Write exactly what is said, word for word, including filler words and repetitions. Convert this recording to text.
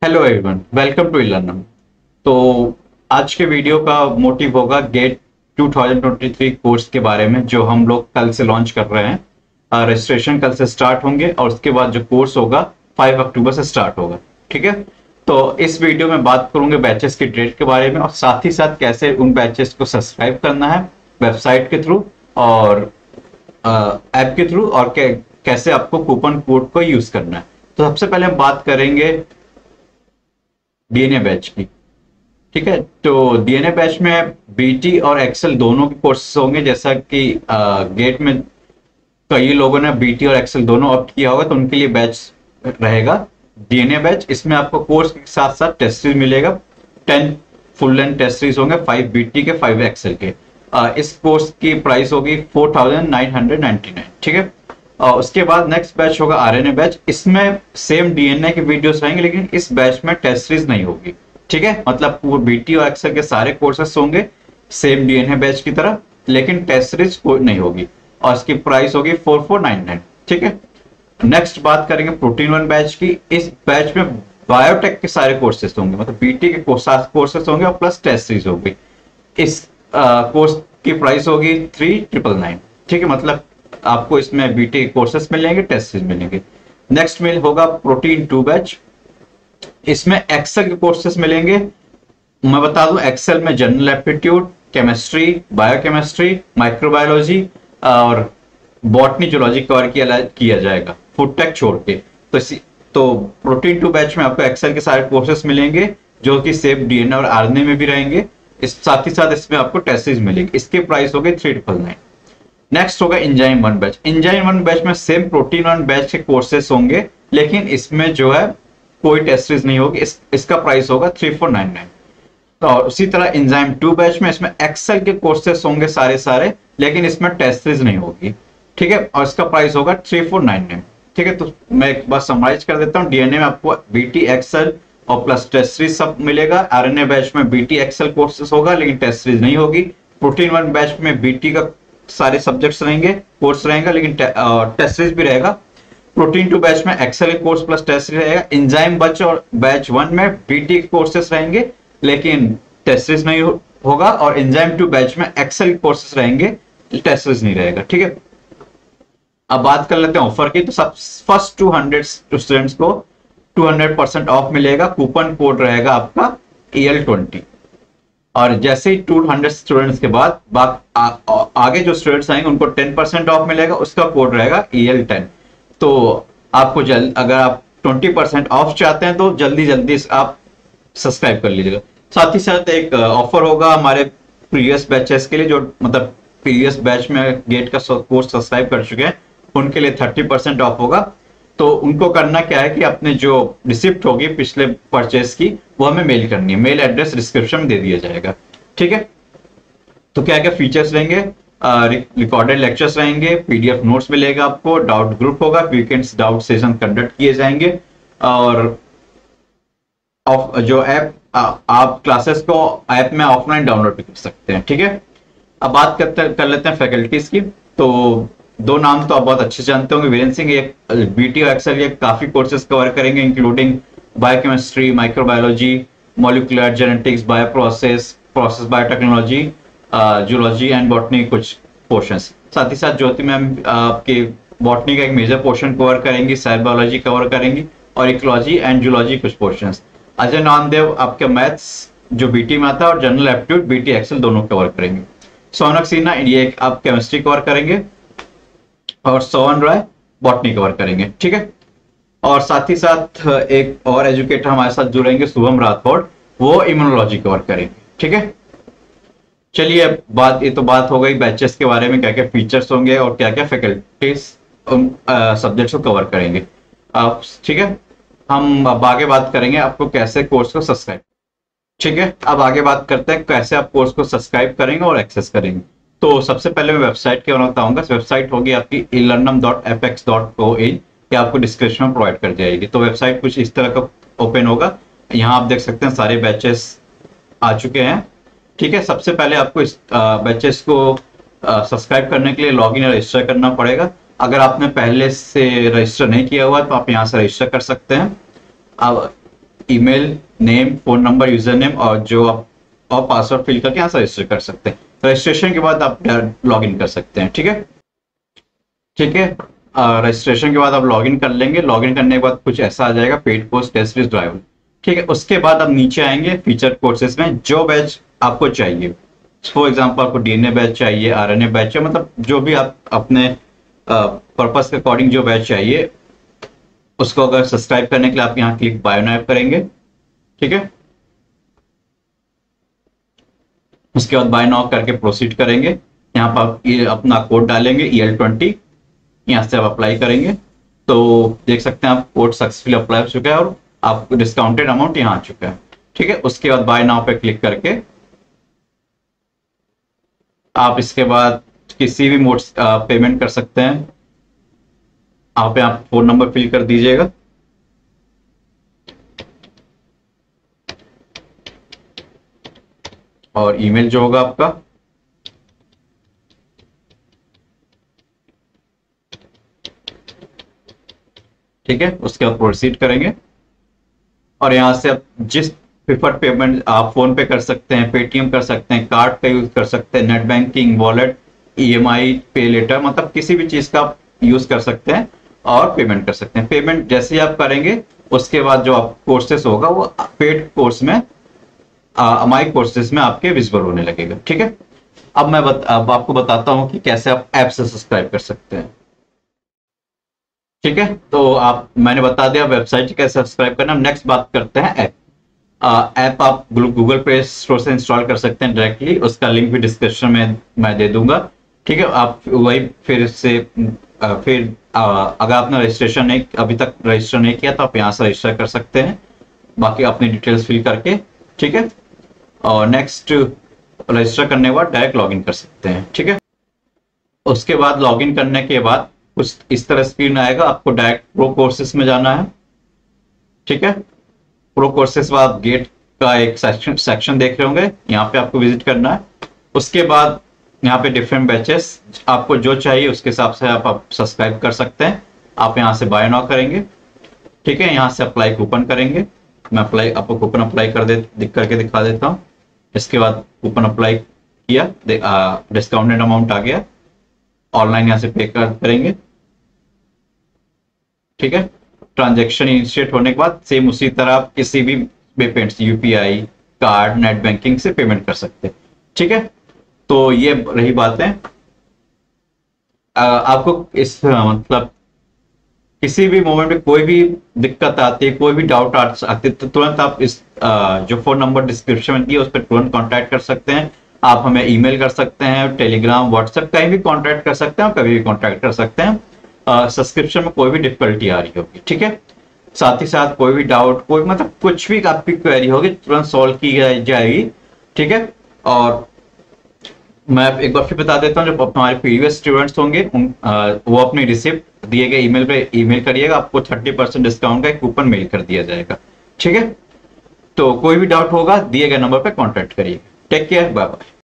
Hello everyone, welcome to Learnam. तो आज के वीडियो का मोटिव होगा गेट दो हज़ार तेईस कोर्स के बारे में, जो हम लोग कल से लॉन्च कर रहे हैं। रजिस्ट्रेशन कल से स्टार्ट होंगे और उसके बाद जो कोर्स होगा पाँच अक्टूबर से स्टार्ट होगा। ठीक है, तो इस वीडियो में बात करूंगे बैचेस की डेट के बारे में और साथ ही साथ कैसे उन बैचेस को सब्सक्राइब करना है वेबसाइट के थ्रू और ऐप के थ्रू, और कैसे आपको कूपन कोड को यूज करना है। तो सबसे पहले हम बात करेंगे डीएनए बैच की। ठीक है, तो डीएनए बैच में बीटी और एक्सेल दोनों के कोर्सेस होंगे। जैसा कि आ, गेट में कई लोगों ने बीटी और एक्सेल दोनों ऑप्ट किया होगा, तो उनके लिए बैच रहेगा डीएनए बैच। इसमें आपको कोर्स के साथ साथ टेस्ट सीरीज मिलेगा। Ten full length test series होंगे, फाइव बीटी के, फाइव एक्सेल के। आ, इस कोर्स की प्राइस होगी four thousand nine hundred ninety nine. ठीक है, और उसके बाद नेक्स्ट बैच होगा आरएनए बैच। इसमें सेम डीएनए के वीडियोस रहेंगे, लेकिन इस बैच में टेस्ट सीरीज नहीं होगी। ठीक है, मतलब वो बीटी और एक्सेल के सारे कोर्सेस होंगे सेम डीएनए बैच की तरह, लेकिन टेस्ट सीरीज कोई नहीं होगी और इसकी प्राइस होगी फोर फोर नाइन नाइन। ठीक है, नेक्स्ट बात करेंगे प्रोटीन वन बैच की। इस बैच में बायोटेक के सारे कोर्सेस होंगे, मतलब बीटी के कोर्सेस होंगे और प्लस टेस्ट सीरीज होगी। इस कोर्स की प्राइस होगी थ्री ट्रिपल नाइन। ठीक है, मतलब आपको इसमें बीटी कोर्सेस मिलेंगे, टेस्ट सीरीज मिलेंगे। नेक्स्ट में होगा प्रोटीन टू बैच। इसमें एक्सेल के कोर्सेस मिलेंगे। मैं बता दूं, एक्सेल में general aptitude, chemistry, biochemistry, microbiology और बॉटनी जूलॉजी कवर किया किया जाएगा, फूड टेक छोड़ के। तो इसी तो प्रोटीन टू बैच में आपको एक्सेल के सारे कोर्सेस मिलेंगे, जो कि सेफ डीएनए और आरएनए में भी रहेंगे। इस साथ ही साथ इसमें आपको टेस्ट सीरीज मिलेगी। इसके प्राइस हो गए थ्री ट्रिपल नाइन। नेक्स्ट होगा enzyme one batch. Enzyme one batch में सेम प्रोटीन वन बैच के कोर्सेस होंगे, लेकिन इसमें जो है कोई टेस्ट सीरीज नहीं होगी। इस, इसका प्राइस होगा थ्री फोर नाइन नाइन। और उसी तरह इंजाइम टू बैच में इसमें एक्सेल के कोर्सेस होंगे सारे सारे, लेकिन इसमें टेस्ट सीरीज नहीं होगी। ठीक है, और इसका प्राइस होगा थ्री फोर नाइन नाइन। ठीक है, तो मैं एक बार समराइज कर देता हूँ। डीएनए में आपको बीटी, एक्सेल और प्लस टेस्ट सीरीज सब मिलेगा। आरएनए बैच में बीटी एक्सेल कोर्सेस होगा, लेकिन टेस्ट सीरीज नहीं होगी। प्रोटीन वन बैच में बीटी का सारे सब्जेक्ट्स रहेंगे, कोर्स रहेगा, लेकिन टेस्ट सीरीज भी रहेगा। प्रोटीन टू बैच में Excel course plus test series रहेगा। इंजाइम बैच और बैच वन में बीटी कोर्सेस रहेंगे, लेकिन टेस्ट सीरीज नहीं हो, होगा। और इंजाइम टू बैच में एक्सेल कोर्सेस रहेंगे, टेस्ट सीरीज नहीं रहेगा। ठीक है, अब बात कर लेते हैं ऑफर की। तो सब फर्स्ट टू हंड्रेड स्टूडेंट्स को टू हंड्रेड परसेंट ऑफ मिलेगा। कूपन कोड रहेगा आपका ई एल ट्वेंटी। और जैसे ही टू हंड्रेड स्टूडेंट्स के बाद आ, आ, आगे जो स्टूडेंट्स आएंगे उनको टेन परसेंट ऑफ मिलेगा। उसका कोड रहेगा ई एल टेन। तो आपको जल्द, अगर आप ट्वेंटी परसेंट ऑफ चाहते हैं तो जल्दी जल्दी आप सब्सक्राइब कर लीजिएगा। साथ ही साथ एक ऑफर होगा हमारे प्रीवियस बैचेस के लिए, जो मतलब प्रीवियस बैच में गेट का कोर्स सब्सक्राइब कर चुके हैं, उनके लिए थर्टी परसेंट ऑफ होगा। तो उनको करना क्या है कि अपने जो रिसिप्ट होगी पिछले परचेस की, वो हमें मेल करनी है। मेल एड्रेस डिस्क्रिप्शन में दे दिया जाएगा। ठीक है, तो क्या क्या फीचर्स रहेंगे? रिकॉर्डेड लेक्चर्स रहेंगे, पीडीएफ नोट्स मिलेगा आपको, डाउट ग्रुप होगा, वीकेंड्स डाउट सेशन कंडक्ट किए जाएंगे, और जो ऐप आप क्लासेस को ऐप में ऑफलाइन डाउनलोड भी कर सकते हैं। ठीक है, अब बात करते कर लेते हैं फैकल्टीज की। तो दो नाम तो आप बहुत अच्छे जानते होंगे, वीरेंद्र सिंह। एक बीटी और एक्सेल ये काफी कोर्सेज कवर करेंगे, including biochemistry, microbiology, molecular genetics, bio process process biotechnology, zoology and botany कुछ पोर्शंस। साथ ही साथ ज्योति मैम आपके बॉटनी का एक मेजर पोर्शन कवर करेंगी, सेल बायोलॉजी कवर करेंगी, और इकोलॉजी एंड जूलॉजी कुछ पोर्शंस। अजय नामदेव आपके मैथ्स जो बीटी में आता है और जनरल एप्टीट्यूड बीटी एक्सेल दोनों कवर करेंगे। सोनक सिन्हा ये आप केमिस्ट्री कवर करेंगे, और सोहन रॉय बॉटनी कवर करेंगे। ठीक है, और साथ ही साथ एक और एजुकेटर हमारे साथ जुड़ेंगे, शुभम राठौड़, वो इम्यूनोलॉजी कवर करेंगे। ठीक है, चलिए बात ये तो बात हो गई बैचेस के बारे में, क्या क्या फीचर्स होंगे और क्या क्या फैकल्टीज सब्जेक्ट्स को कवर करेंगे। आप ठीक है, हम अब आगे बात करेंगे आपको कैसे कोर्स को सब्सक्राइब। ठीक है, अब आगे बात करते हैं कैसे आप कोर्स को सब्सक्राइब करेंगे और एक्सेस करेंगे। तो सबसे पहले मैं वेबसाइट के बारे में बताऊंगा। वेबसाइट होगी आपकी E Learnam dot F X dot O in, ये आपको डिस्क्रिप्शन में प्रोवाइड कर जाएगी। तो वेबसाइट कुछ इस तरह का ओपन होगा। यहाँ आप देख सकते हैं सारे बैचेस आ चुके हैं। ठीक है, सबसे पहले आपको इस बैचेस को सब्सक्राइब करने के लिए लॉगिन या रजिस्टर करना पड़ेगा। अगर आपने पहले से रजिस्टर नहीं किया हुआ तो आप यहाँ से रजिस्टर कर सकते हैं। अब email, name, phone number, user name और जो आप और पासवर्ड फिल करके यहाँ से रजिस्टर कर सकते हैं। रजिस्ट्रेशन के बाद आप लॉग इन कर सकते हैं। ठीक है, ठीक है। रजिस्ट्रेशन के बाद आप लॉगिन कर लेंगे। लॉगिन करने के बाद कुछ ऐसा आ जाएगा, paid course test series driver. ठीक है, उसके बाद आप नीचे आएंगे फीचर कोर्सेज में, जो बैच आपको चाहिए। फॉर एग्जांपल आपको डीएनए बैच चाहिए, आरएनए बैच चाहिए, मतलब जो भी आप अपने पर्पस के अकॉर्डिंग जो बैच चाहिए उसको अगर सब्सक्राइब करने के लिए आप यहाँ क्लिक बायो नाउ करेंगे। ठीक है, उसके बाद बाय नाउ करके प्रोसीड करेंगे। यहाँ पर आप ये अपना कोड डालेंगे ई एल ट्वेंटी, यहाँ से आप अप्लाई करेंगे तो देख सकते हैं आप कोड सक्सेसफुली अप्लाई हो चुका है और आपको डिस्काउंटेड अमाउंट यहाँ आ चुका है। ठीक है, उसके बाद बाय नाउ पे क्लिक करके आप इसके बाद किसी भी मोड पेमेंट कर सकते हैं। आप यहाँ फोन नंबर फिल कर दीजिएगा, और ईमेल जो होगा आपका, ठीक है, उसके बाद प्रोसीड करेंगे। और यहां से आप जिस प्रिफर्ड पेमेंट आप फोन पे कर सकते हैं, पेटीएम कर सकते हैं, कार्ड का यूज कर सकते हैं, net banking, wallet, EMI, pay later, मतलब किसी भी चीज का आप यूज कर सकते हैं और पेमेंट कर सकते हैं। पेमेंट जैसे ही आप करेंगे उसके बाद जो आप कोर्सेस होगा वो पेड कोर्स में, अमाई कोर्सेस में आपके विजिबल होने लगेगा। ठीक है, अब मैं बत, अब आपको बताता हूं कि कैसे आप ऐप से सब्सक्राइब कर सकते हैं। ठीक है, तो आप मैंने बता दिया वेबसाइट कैसे सब्सक्राइब करना। नेक्स्ट बात करते हैं ऐप। ऐप आप गूगल प्ले स्टोर से इंस्टॉल कर सकते हैं डायरेक्टली, उसका लिंक भी डिस्क्रिप्शन में मैं दे दूंगा। ठीक है, आप वही फिर से आ, फिर आ, अगर आपने रजिस्ट्रेशन नहीं अभी तक रजिस्टर नहीं किया तो आप यहाँ से रजिस्टर कर सकते हैं, बाकी अपनी डिटेल्स फिल करके। ठीक है, और नेक्स्ट रजिस्टर करने के बाद डायरेक्ट लॉगिन कर सकते हैं। ठीक है, उसके बाद लॉगिन करने के बाद कुछ इस तरह स्क्रीन आएगा, आपको डायरेक्ट प्रो कोर्सेस में जाना है। ठीक है, प्रो कोर्सेस में आप गेट का एक सेक्शन सेक्शन देख रहे होंगे, यहाँ पे आपको विजिट करना है। उसके बाद यहाँ पे डिफरेंट बैचेस, आपको जो चाहिए उसके हिसाब से आप, आप सब्सक्राइब कर सकते हैं। आप यहाँ से बाय नाउ करेंगे। ठीक है, यहाँ से अप्लाई कूपन करेंगे। मैं अप्लाई आपको कूपन अप्लाई कर दे दिख करके दिखा देता हूँ। इसके बाद कूपन अप्लाई किया, डिस्काउंटेड अमाउंट आ गया, ऑनलाइन यहाँ से पे कर करेंगे। ठीक है, ट्रांजैक्शन इनिशिएट होने के बाद सेम उसी तरह आप किसी भी payments, UPI, card, net banking से पेमेंट कर सकते हैं। ठीक है, तो ये रही बात है। आपको इस मतलब किसी भी मोमेंट में कोई भी दिक्कत आती है, कोई भी डाउट आती है तो तुरंत आप इस जो फोन नंबर डिस्क्रिप्शन में दिया उस पर तुरंत कांटेक्ट कर सकते हैं। आप हमें ईमेल कर सकते हैं, टेलीग्राम, व्हाट्सएप, कहीं भी कांटेक्ट कर सकते हैं और कभी भी कांटेक्ट कर सकते हैं। सब्सक्रिप्शन में कोई भी डिफिकल्टी आ रही होगी। ठीक है, साथ ही साथ कोई भी डाउट, कोई मतलब कुछ भी आपकी क्वेरी होगी तुरंत सॉल्व की जाएगी। ठीक है, और मैं एक बार फिर बता देता हूँ, जो हमारे प्रीवियस स्टूडेंट्स होंगे उन आ, वो अपनी रिसिप्ट दिए गए ईमेल पे ईमेल करिएगा, आपको थर्टी परसेंट डिस्काउंट का एक कूपन मेल कर दिया जाएगा। ठीक है, तो कोई भी डाउट होगा दिए गए नंबर पे कांटेक्ट करिए। Take care, bye bye.